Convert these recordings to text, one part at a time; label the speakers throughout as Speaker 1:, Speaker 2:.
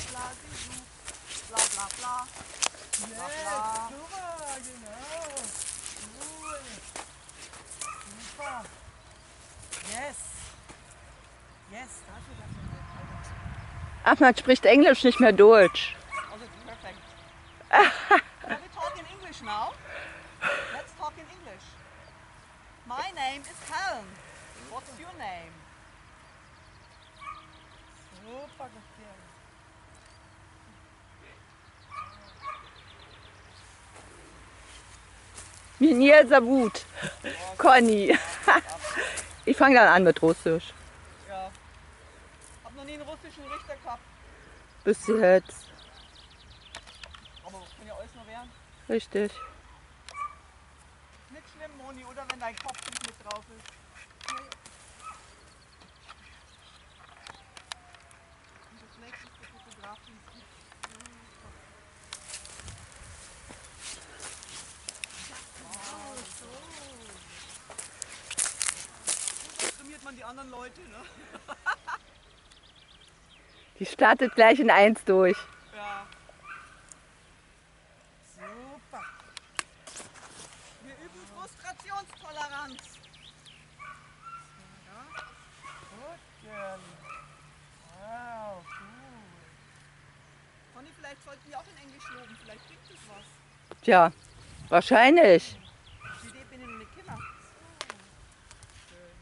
Speaker 1: bla, Sisu, bla bla bla. Bla bla.
Speaker 2: Super, genau. Cool. Super. Yes. Yes, dafür.
Speaker 3: Ahmad spricht Englisch, nicht mehr Deutsch.
Speaker 1: Also perfect. Shall we talk in English now? Let's talk in English. My name is Helen. What's your name?
Speaker 2: Super, Gabriel.
Speaker 3: Mir Sabut. Conny. Ich fange dann an mit Russisch.
Speaker 1: Ja. Hab noch nie einen russischen Richter gehabt.
Speaker 3: Bis jetzt.
Speaker 1: Aber kann ja alles noch werden.
Speaker 3: Richtig.
Speaker 1: Nicht schlimm, Moni, oder wenn dein Kopf nicht mit drauf ist. Und das nächste ist die Fotografin. So trainiert man die anderen Leute, ne?
Speaker 3: Die startet gleich in 1 durch.
Speaker 1: Ja.
Speaker 2: Super.
Speaker 1: Wir üben Frustrationstoleranz.
Speaker 2: Gut, Girlie. Wow, cool.
Speaker 1: Conny, vielleicht sollten wir auch in Englisch loben, vielleicht bringt es was.
Speaker 3: Tja, wahrscheinlich.
Speaker 1: Die Idee bin ich noch nicht gekommen. Schön.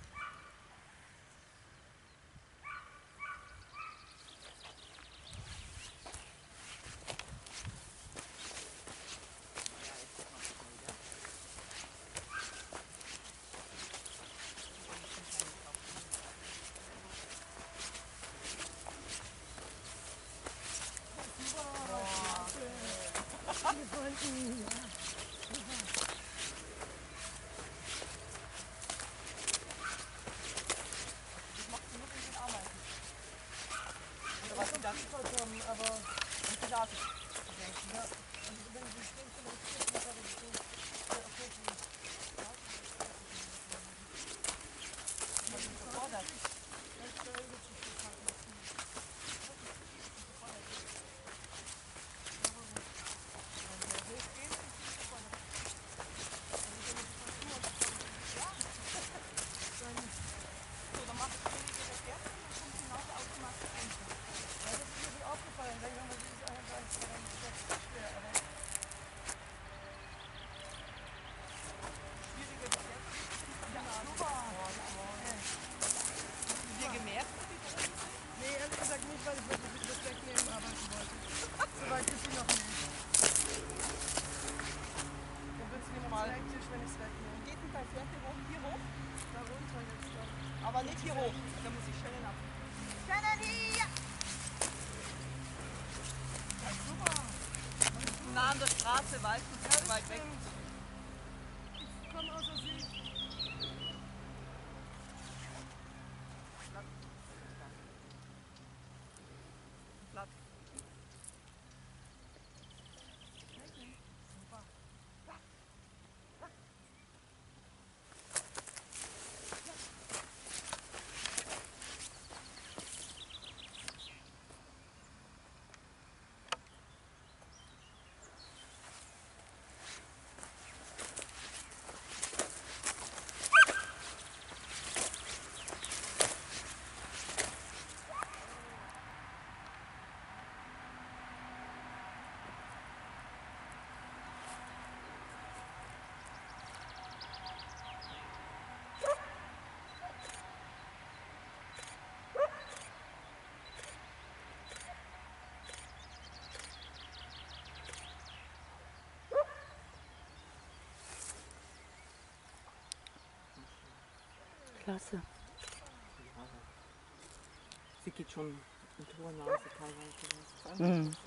Speaker 1: Aber nicht hier hoch, da muss ich Shannon ab. Shannon hier! Ja, super. Nah an der Straße, weißt du, ja, weit weg.
Speaker 2: Ich komme aus der Sicht.
Speaker 1: Platz.
Speaker 3: Klasse.
Speaker 1: Sie geht schon mit hoher Nase teilweise.
Speaker 3: Mhm.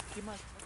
Speaker 2: Geh mal.